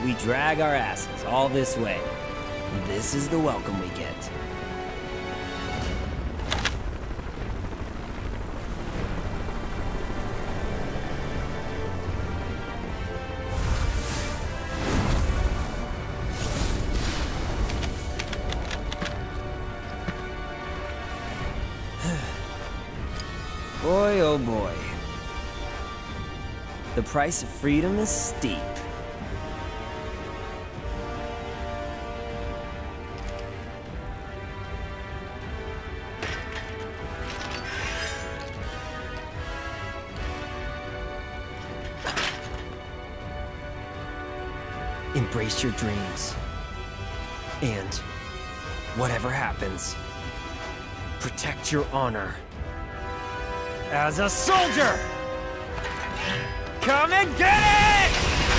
we drag our asses all this way. This is the welcome we get. Boy, oh boy. The price of freedom is steep. Embrace your dreams. And whatever happens, protect your honor. As a soldier! Come and get it!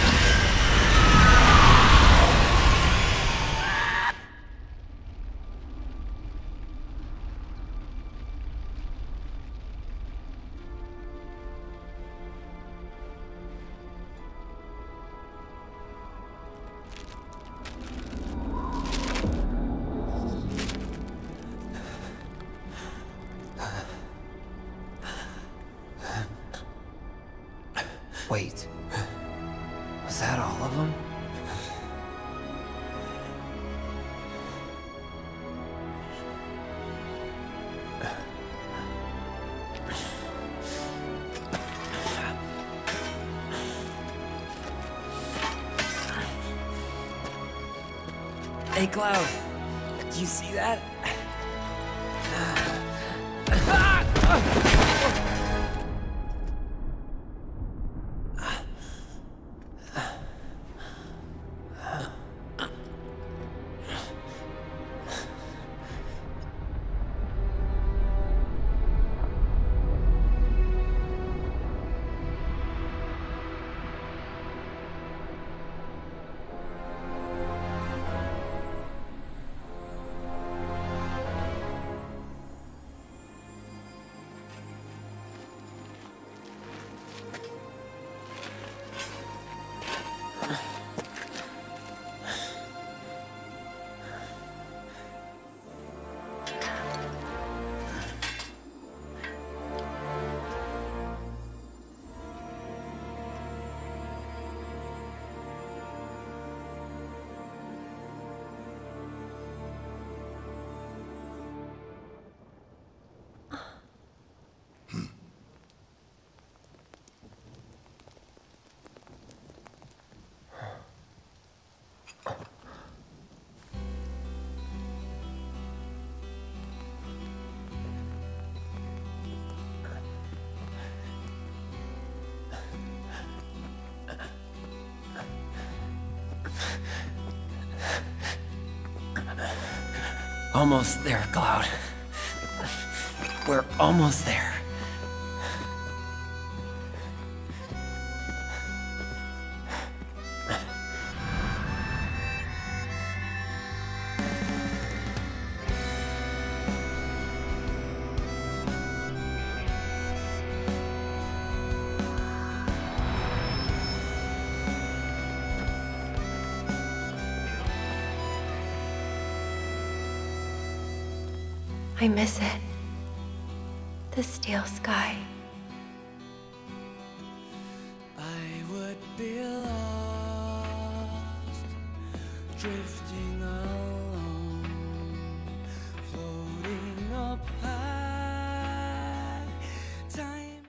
Wait, was that all of them? Hey, Cloud, do you see that? Almost there, Cloud. We're almost there. I miss it. The steel sky. I would be lost, drift